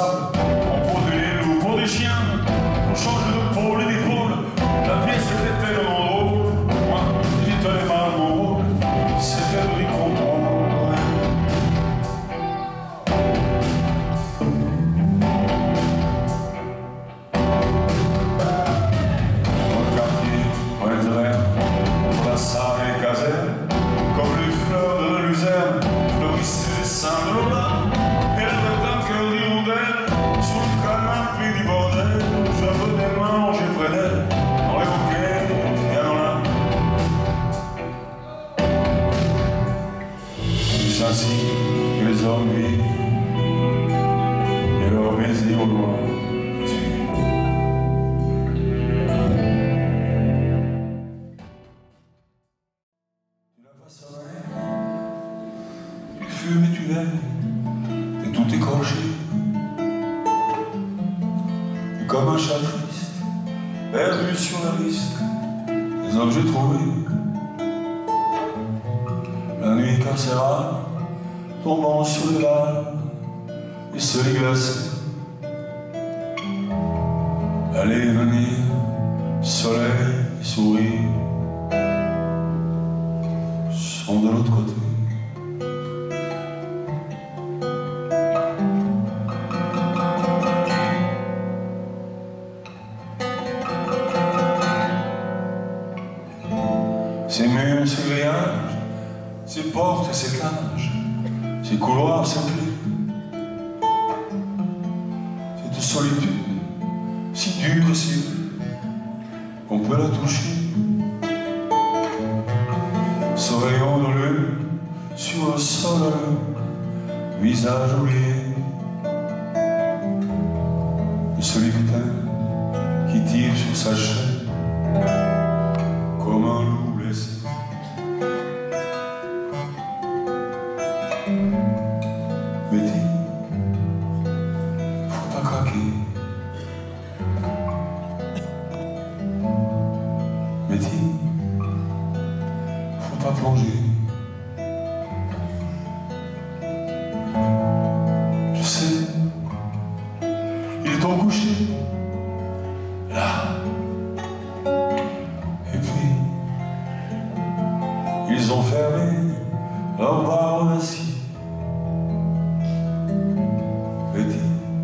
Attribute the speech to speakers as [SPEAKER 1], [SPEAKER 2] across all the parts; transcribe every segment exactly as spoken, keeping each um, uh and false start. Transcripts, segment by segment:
[SPEAKER 1] sable, on pose des loups pour des chiens, on change de pôle et d'épaule. La pièce était tellement drôle, moi j'y tenais mal mon rôle, c'était de y comprendre. Dans le quartier, ouais, de Rennes, la salle et les casernes, comme les fleurs de la luzerne, fleurissaient les seins de Lola. Et le matin, cœur d'hirondelle, sur le canapé du bordel, je venais manger près d'elle, dans les bouquets et dans la. C'est ainsi que les hommes vivent, et leur baiser au loin. Tu l'as pas sonné, tu fumes et tu veilles, et tout écorché. Et comme un chat triste, perdu sur la liste des objets trouvés. La nuit carcérale, tombant sur les lames, et se les glacer. Aller et venir, soleil et sourire, sont de l'autre côté. Ces murs, ces grillages, ces portes et ces cages, ces couloirs, ces clés, cette solitude si dure et si rude qu'on peut la toucher. Ce rayon de lune sur le sol à l'heure, visage oublié de celui que t'aimes, qui tire sur sa chaîne comme un loup blessé. Betty, faut pas craquer. Betty, faut pas plonger. Je sais, ils t'ont couché là. Et puis, ils ont fermé leur barre d'acier. Betty,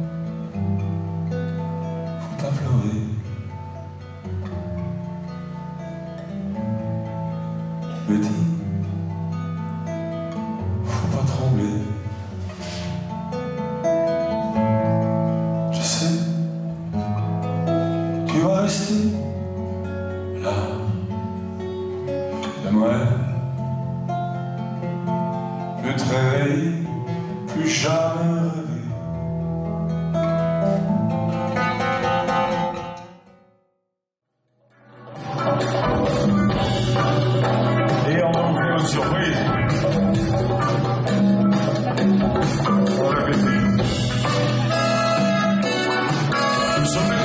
[SPEAKER 1] faut pas pleurer. Betty, faut pas trembler. Je sais, tu vas rester là. J'aimerais plus te réveiller, plus jamais rêver. Et on va vous faire une surprise. On va répéter. Nous sommes